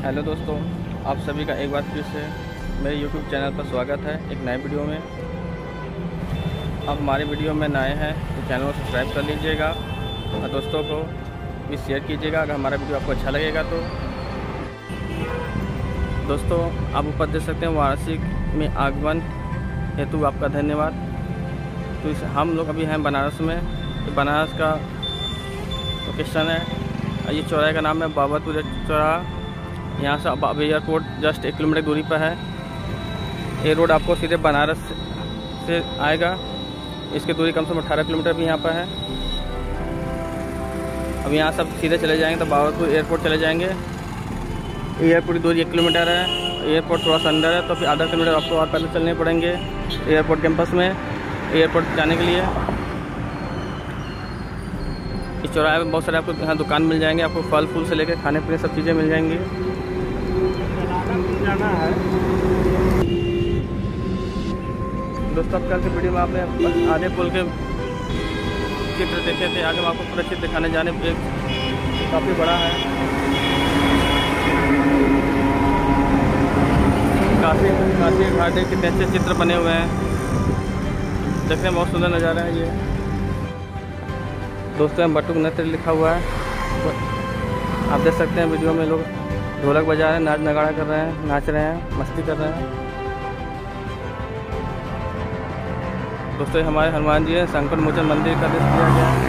Hello दोस्तों, आप सभी का एक बार फिर से मेरे YouTube चैनल पर स्वागत है एक नए वीडियो में। आप हमारे वीडियो में नए हैं तो चैनल को सब्सक्राइब कर लीजिएगा और दोस्तों को भी शेयर कीजिएगा अगर हमारा वीडियो आपको अच्छा लगेगा तो। दोस्तों, आप ऊपर देख सकते हैं वाराणसी में आगमन हेतु आपका धन्यवाद। तो हम लोग अभी हैं बनारस में। तो बनारस का लोकेशन है, ये चौराहे का नाम है बाबतपुर चौराहा। यहाँ से अब एयरपोर्ट जस्ट 1 किलोमीटर दूरी पर है। ये रोड आपको सीधे बनारस से आएगा। इसकी दूरी कम से कम 18 किलोमीटर भी यहाँ पर है। अब यहाँ सब सीधे चले जाएंगे तो बाबतपुर एयरपोर्ट चले जाएंगे। एयरपोर्ट की दूरी 1 किलोमीटर है। एयरपोर्ट थोड़ा सा अंदर है तो फिर आधा किलोमीटर आपको और पहले चलने पड़ेंगे एयरपोर्ट कैंपस में एयरपोर्ट जाने के लिए। इस चौराहे में बहुत सारे आपको यहाँ दुकान मिल जाएंगे। आपको फल फूल से लेकर खाने पीने सब चीज़ें मिल जाएंगी। जाना है दोस्तों, अब कल के वीडियो में आपने आधे पुल के चित्र देखे थे। आगे हम आपको पूरा चित्र दिखाने जाने काफ़ी बड़ा है। काफ़ी घाटे कितने अच्छे चित्र बने हुए हैं, देखने में बहुत सुंदर नज़ारा है ये। दोस्तों, यहाँ बटुक नृत्य लिखा हुआ है। आप देख सकते हैं वीडियो में लोग ढोलक बजा रहे हैं, नाच नगाड़ा कर रहे हैं, नाच रहे हैं, मस्ती कर रहे हैं। दोस्तों, हमारे हनुमान जी है। संकट मोचन मंदिर का दृश्य दिया गया है।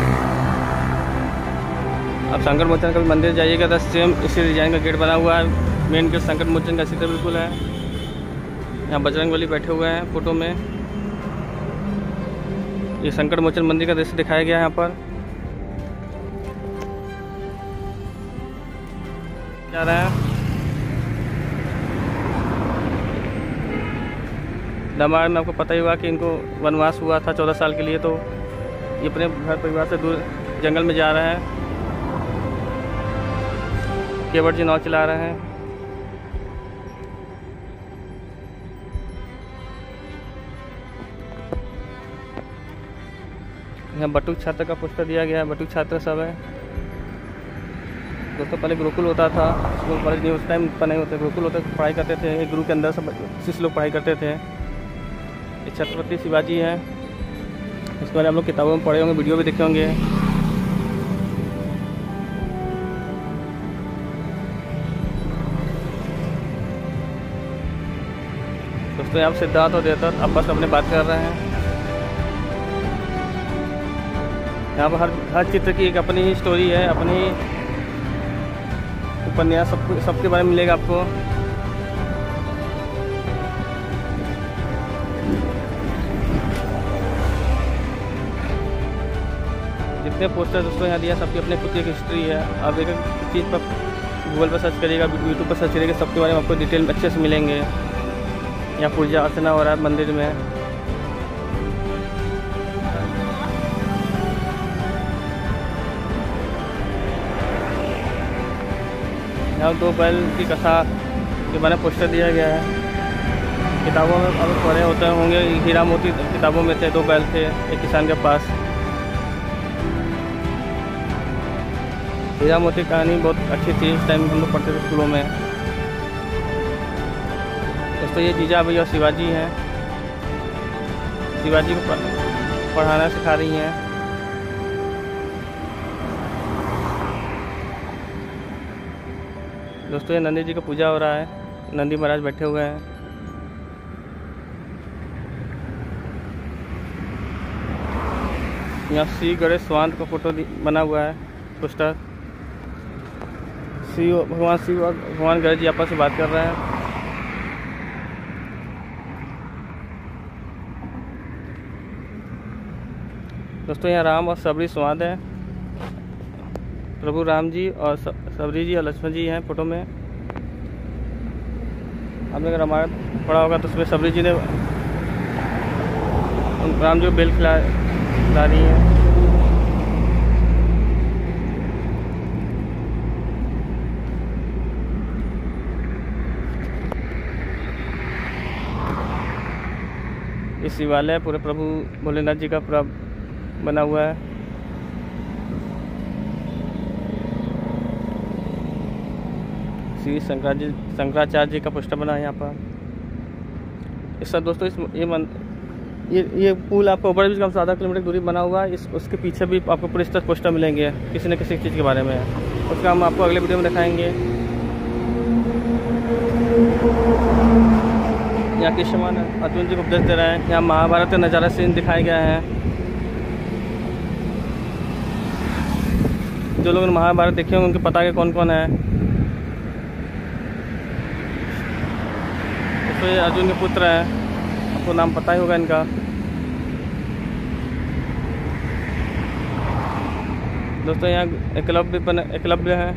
अब संकट मोचन का भी मंदिर जाइएगा तो सेम इसी डिजाइन का गेट बना हुआ है। मेन गेट संकट मोचन का इसी तरह बिल्कुल है। यहाँ बजरंगबली बैठे हुए हैं फोटो में। ये संकट मोचन मंदिर का दृश्य दिखाया गया है यहाँ पर। जा रहे हैं रामायण में आपको पता ही हुआ कि इनको वनवास हुआ था 14 साल के लिए। तो ये अपने घर परिवार से दूर जंगल में जा रहे हैं। केवट जी नाव चला रहे हैं। यहाँ बटुक छात्र का पोस्टर दिया गया है। बटुक छात्र सब है दोस्तों। पहले गुरुकुल होता था, स्कूल कॉलेज नहीं, उस टाइम पर नहीं होते। गुरुकुल होते तो पढ़ाई करते थे। एक गुरु के अंदर सब शिष्य लोग पढ़ाई करते थे। ये छत्रपति शिवाजी हैं। इसके बारे में हम लोग किताबों में पढ़े होंगे, वीडियो भी देखे होंगे। दोस्तों, यहाँ सिद्धार्थ और देवदत्त आपस में अपने बात कर रहे हैं। यहाँ पर हर चित्र की एक अपनी ही स्टोरी है, अपनी उपन्यास सबके बारे में मिलेगा आपको। जितने पोस्टर दोस्तों यहाँ दिया सबकी अपनी खुद की एक हिस्ट्री है। आप एक चीज़ पर गूगल पर सर्च करिएगा, यूट्यूब पर सर्च करिएगा, सबके बारे में आपको डिटेल में अच्छे से मिलेंगे। यहाँ पूजा अर्चना हो रहा है मंदिर में। यहाँ 2 बैल की कथा के बारे में पोस्टर दिया गया है। किताबों में अब पढ़े होते होंगे, हीरा मोती किताबों में थे। 2 बैल थे एक किसान के पास। हीरा मोती कहानी बहुत अच्छी थी, उस टाइम हम लोग पढ़ते थे स्कूलों में। दोस्तों, ये जीजा भैया शिवाजी हैं। शिवाजी को पढ़ाना सिखा रही हैं। दोस्तों, ये नंदी जी का पूजा हो रहा है। नंदी महाराज बैठे हुए हैं। यहाँ श्री गणेश स्वांत का फोटो बना हुआ है पोस्टर। शिव और भगवान गणेश जी आपस में बात कर रहे हैं। दोस्तों, यहाँ राम और सबरी संवाद है। प्रभु राम जी और सबरी जी और लक्ष्मण जी हैं फोटो में। आपने अगर रामायण पढ़ा होगा तो उसमें सबरी जी ने राम जी को बेल खिला रही हैं। ये शिवालय पूरे प्रभु भोलेनाथ जी का पूरा बना हुआ है। श्री शंकराचार्य जी का पोस्टर बना है यहाँ पर। इस साथ दोस्तों ये पुल आपको ओवरब्रिज का 7 किलोमीटर दूरी बना हुआ है। उसके पीछे भी आपको पूरे इस तरह पोस्टर मिलेंगे किसी न किसी चीज़ के बारे में। उसका हम आपको अगले वीडियो में दिखाएंगे। यहाँ कृष्ण अर्जुन जी को उपदेश दे रहे हैं। यहाँ महाभारत का नज़ारा सीन दिखाया गया है। जो लोग महाभारत देखे होंगे उनको पता है कौन कौन है। तो ये अर्जुन के पुत्र हैं, आपको नाम पता ही होगा इनका। दोस्तों यहाँ एकलव्य है।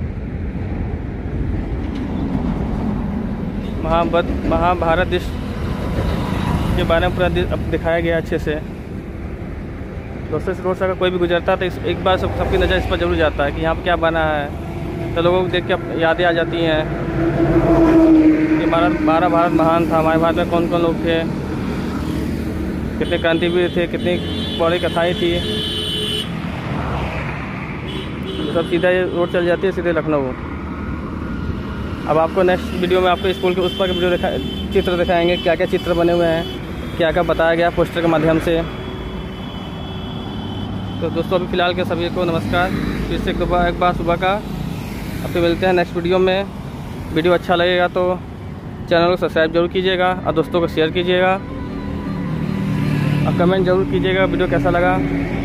महाभारत देश के बारे में पूरा दिखाया गया अच्छे से। दोस्तों इस रोड से अगर कोई भी गुजरता है तो एक बार सबकी नज़र इस पर जरूर जाता है कि यहाँ पर क्या बना है। तो लोगों को देख के यादें आ जाती हैं कि हमारा भारत महान था, हमारे भारत में कौन कौन लोग थे, कितने क्रांतिवीर थे, कितनी बड़ी कथाएँ थी। सब सीधा ये रोड चल जाती है सीधे लखनऊ। अब आपको नेक्स्ट वीडियो में आपको स्कूल के उस पर चित्र दिखाएंगे, क्या क्या चित्र बने हुए हैं, क्या क्या बताया गया पोस्टर के माध्यम से। तो दोस्तों अभी फ़िलहाल के सभी को नमस्कार। फिर से एक बार सुबह का। अब फिर मिलते हैं नेक्स्ट वीडियो में। वीडियो अच्छा लगेगा तो चैनल को सब्सक्राइब जरूर कीजिएगा और दोस्तों को शेयर कीजिएगा और कमेंट जरूर कीजिएगा वीडियो कैसा लगा।